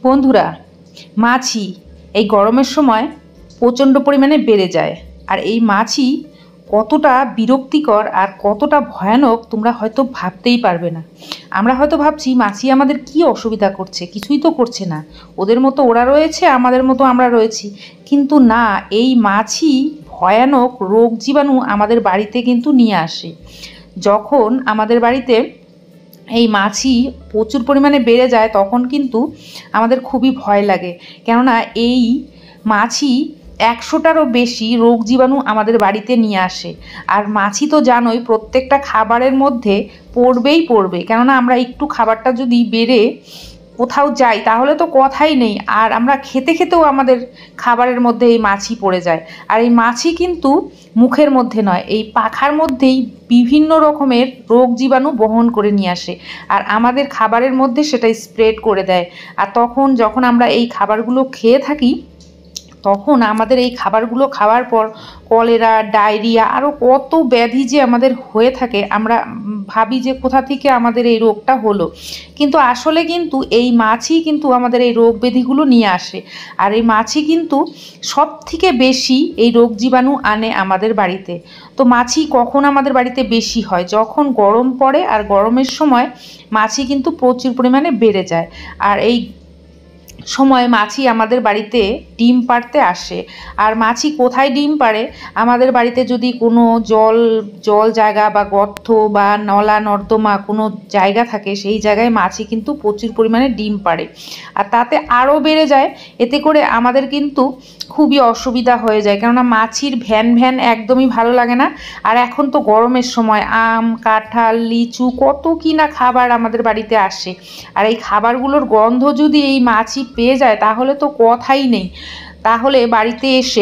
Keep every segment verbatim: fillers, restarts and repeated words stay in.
বন্ধুরা, মাছি এই গরমের সময় প্রচণ্ড পরিমাণে বেড়ে যায়। আর এই মাছি কতটা বিরক্তিকর আর কতটা ভয়ানক তোমরা হয়তো ভাবতেই পারবে না। আমরা হয়তো ভাবছি মাছি আমাদের কি অসুবিধা করছে, কিছুই তো করছে না, ওদের মতো ওরা রয়েছে, আমাদের মতো আমরা রয়েছি। কিন্তু না, এই মাছি ভয়ানক রোগ জীবাণু আমাদের বাড়িতে কিন্তু নিয়ে আসে। যখন আমাদের বাড়িতে এই মাছি প্রচুর পরিমাণে বেড়ে যায় তখন কিন্তু আমাদের খুবই ভয় লাগে, কেননা এই মাছি একশোটারও বেশি রোগ জীবাণু আমাদের বাড়িতে নিয়ে আসে। আর মাছি তো জানোই প্রত্যেকটা খাবারের মধ্যে পড়বেই পড়বে, কেননা আমরা একটু খাবারটা যদি বেড়ে কোথাও যাই তাহলে তো কথাই নেই, আর আমরা খেতে খেতেও আমাদের খাবারের মধ্যে এই মাছি পড়ে যায়। আর এই মাছি কিন্তু মুখের মধ্যে নয়, এই পাখার মধ্যেই বিভিন্ন রকমের রোগ জীবাণু বহন করে নিয়ে আসে, আর আমাদের খাবারের মধ্যে সেটা স্প্রেড করে দেয়। আর তখন যখন আমরা এই খাবারগুলো খেয়ে থাকি তখন আমাদের এই খাবারগুলো খাওয়ার পর কলেরা, ডায়রিয়া, আরও কত ব্যাধি যে আমাদের হয়ে থাকে। আমরা ভাবি যে কোথা থেকে আমাদের এই রোগটা হলো, কিন্তু আসলে কিন্তু এই মাছি কিন্তু আমাদের এই রোগ ব্যাধিগুলো নিয়ে আসে। আর এই মাছি কিন্তু সব থেকে বেশি এই রোগ জীবাণু আনে আমাদের বাড়িতে। তো মাছি কখন আমাদের বাড়িতে বেশি হয়? যখন গরম পড়ে, আর গরমের সময় মাছি কিন্তু প্রচুর পরিমাণে বেড়ে যায়। আর এই সময় মাছি আমাদের বাড়িতে ডিম পাড়তে আসে। আর মাছি কোথায় ডিম পাড়ে? আমাদের বাড়িতে যদি কোনো জল জল জায়গা বা গর্ত বা নলা নর্দমা কোনো জায়গা থাকে, সেই জায়গায় মাছি কিন্তু প্রচুর পরিমাণে ডিম পাড়ে, আর তাতে আরও বেড়ে যায়। এতে করে আমাদের কিন্তু খুবই অসুবিধা হয়ে যায়, কেননা মাছির ভ্যান ভ্যান একদমই ভালো লাগে না। আর এখন তো গরমের সময় আম, কাঁঠাল, লিচু, কত কি না খাবার আমাদের বাড়িতে আসে। আর এই খাবারগুলোর গন্ধ যদি এই মাছি পেয়ে যায় তাহলে তো কথাই নেই, তাহলে বাড়িতে এসে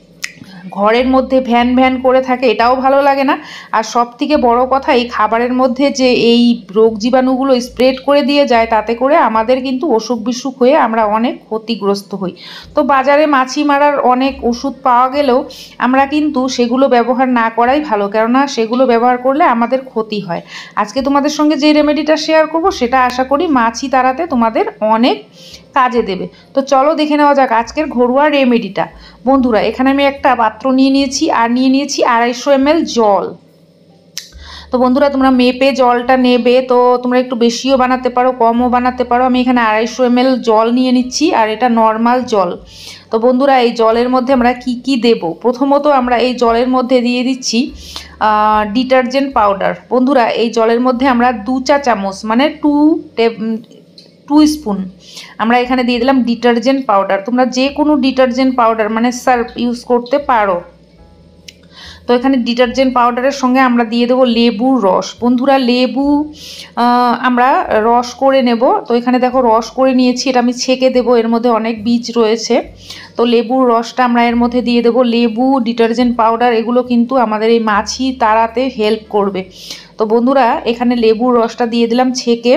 ঘরের মধ্যে ভ্যান ভ্যান করে থাকে, এটাও ভালো লাগে না। আর সব থেকে বড় কথা, এই খাবারের মধ্যে যে এই রোগ জীবাণুগুলো স্প্রেড করে দিয়ে যায়, তাতে করে আমাদের কিন্তু অসুখ বিসুখ হয়ে আমরা অনেক ক্ষতিগ্রস্ত হই। তো বাজারে মাছি মারার অনেক ওষুধ পাওয়া গেলেও আমরা কিন্তু সেগুলো ব্যবহার না করাই ভালো, কেননা সেগুলো ব্যবহার করলে আমাদের ক্ষতি হয়। আজকে তোমাদের সঙ্গে যে রেমেডিটা শেয়ার করব সেটা আশা করি মাছি তাড়াতে তোমাদের অনেক কাজে দেবে। তো চলো দেখে নেওয়া যাক আজকের ঘরোয়া রেমেডিটা। বন্ধুরা, এখানে আমি একটা পাত্র নিয়ে নিয়েছি, আর নিয়ে নিয়েছি আড়াইশো এম এল জল। তো বন্ধুরা, তোমরা মেপে জলটা নেবে, তো তোমরা একটু বেশিও বানাতে পারো, কমও বানাতে পারো। আমি এখানে আড়াইশো এম এল জল নিয়ে নিচ্ছি, আর এটা নর্মাল জল। তো বন্ধুরা, এই জলের মধ্যে আমরা কি কি দেব? প্রথমত আমরা এই জলের মধ্যে দিয়ে দিচ্ছি ডিটারজেন্ট পাউডার। বন্ধুরা, এই জলের মধ্যে আমরা দু চা চামচ মানে টু টু স্পুন আমরা এখানে দিয়ে দিলাম ডিটারজেন্ট পাউডার। তোমরা যে কোনো ডিটারজেন্ট পাউডার মানে সার্ফ ইউজ করতে পারো। তো এখানে ডিটারজেন্ট পাউডারের সঙ্গে আমরা দিয়ে দেবো লেবুর রস। বন্ধুরা, লেবু আমরা রস করে নেব। তো এখানে দেখো রস করে নিয়েছি, এটা আমি ছেঁকে দেবো, এর মধ্যে অনেক বীজ রয়েছে। তো লেবুর রসটা আমরা এর মধ্যে দিয়ে দেবো। লেবু, ডিটারজেন্ট পাউডার এগুলো কিন্তু আমাদের এই মাছি তাড়াতে হেল্প করবে। তো বন্ধুরা, এখানে লেবুর রসটা দিয়ে দিলাম ছেঁকে।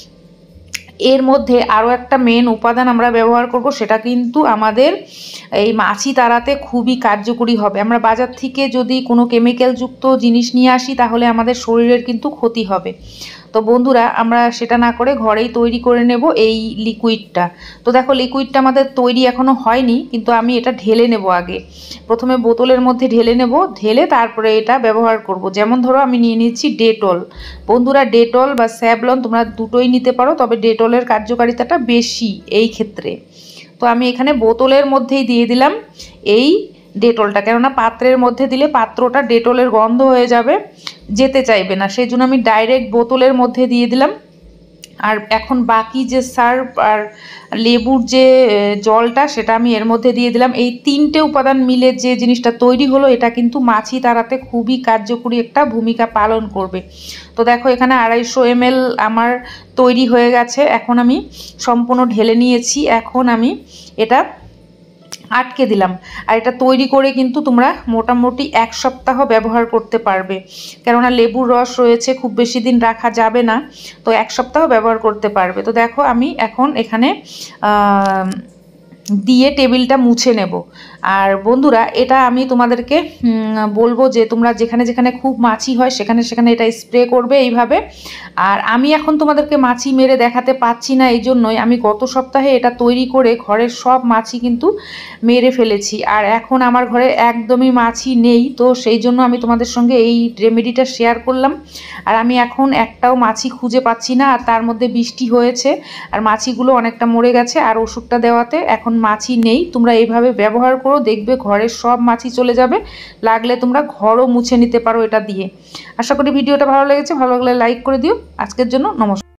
এর মধ্যে আরও একটা মেন উপাদান আমরা ব্যবহার করব, সেটা কিন্তু আমাদের এই মাছি তাড়াতে খুবই কার্যকরী হবে। আমরা বাজার থেকে যদি কোনো কেমিক্যালযুক্ত জিনিস নিয়ে আসি তাহলে আমাদের শরীরের কিন্তু ক্ষতি হবে। তো বন্ধুরা, আমরা সেটা না করে ঘরেই তৈরি করে নেব এই লিকুইডটা। তো দেখো, লিকুইডটা আমাদের তৈরি এখনও হয়নি, কিন্তু আমি এটা ঢেলে নেব আগে। প্রথমে বোতলের মধ্যে ঢেলে নেব, ঢেলে তারপরে এটা ব্যবহার করব। যেমন ধরো আমি নিয়ে নিচ্ছি ডেটল। বন্ধুরা, ডেটল বা স্যাভলন তোমরা দুটোই নিতে পারো, তবে ডেটলের কার্যকারিতাটা বেশি এই ক্ষেত্রে। তো আমি এখানে বোতলের মধ্যেই দিয়ে দিলাম এই ডেটলটা, কেননা পাত্রের মধ্যে দিলে পাত্রটা ডেটলের গন্ধ হয়ে যাবে, যেতে চাইবে না, সেই জন্য আমি ডাইরেক্ট বোতলের মধ্যে দিয়ে দিলাম। আর এখন বাকি যে সার্ফ আর লেবুর যে জলটা সেটা আমি এর মধ্যে দিয়ে দিলাম। এই তিনটে উপাদান মিলে যে জিনিসটা তৈরি হলো, এটা কিন্তু মাছি তাড়াতে খুবই কার্যকরী একটা ভূমিকা পালন করবে। তো দেখো, এখানে আড়াইশো এম এল আমার তৈরি হয়ে গেছে। এখন আমি সম্পূর্ণ ঢেলে নিয়েছি। এখন আমি এটা আটকে দিলাম। আর এটা তৈরি করে কিন্তু তোমরা মোটামুটি এক সপ্তাহ ব্যবহার করতে পারবে, কেননা লেবুর রস রয়েছে, খুব বেশি দিন রাখা যাবে না, তো এক সপ্তাহ ব্যবহার করতে পারবে। তো দেখো, আমি এখন এখানে দিয়ে টেবিলটা মুছে নেব। আর বন্ধুরা এটা আমি তোমাদেরকে বলবো যে তোমরা যেখানে যেখানে খুব মাছি হয় সেখানে সেখানে এটা স্প্রে করবে এইভাবে। আর আমি এখন তোমাদেরকে মাছি মেরে দেখাতে পাচ্ছি না, এই জন্যই আমি গত সপ্তাহে এটা তৈরি করে ঘরের সব মাছি কিন্তু মেরে ফেলেছি। আর এখন আমার ঘরে একদমই মাছি নেই, তো সেই জন্য আমি তোমাদের সঙ্গে এই রেমেডিটা শেয়ার করলাম। আর আমি এখন একটাও মাছি খুঁজে পাচ্ছি না। আর তার মধ্যে বৃষ্টি হয়েছে আর মাছিগুলো অনেকটা মরে গেছে, আর ওষুধটা দেওয়াতে এখন মাছি নেই। তোমরা এইভাবে ব্যবহার করো, দেখবে ঘরের সব মাছি চলে যাবে। লাগলে তোমরা ঘরও মুছে নিতে পারো এটা দিয়ে। আশা করি ভিডিওটা ভালো লেগেছে, ভালো লাগলে লাইক করে দিও। আজকের জন্য নমস্কার।